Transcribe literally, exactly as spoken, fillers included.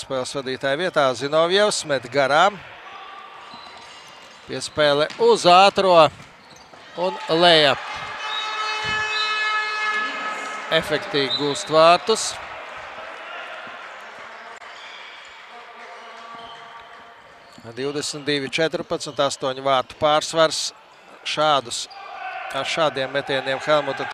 spēles vadītāja vietā. Zinovjevs met garām. Piespēle uz ātro un leja. Efektīgi gūst vārtus. divdesmit divi četrpadsmit, astoņu vārtu pārsvars. Šādus, ar šādiem metieniem Helmuta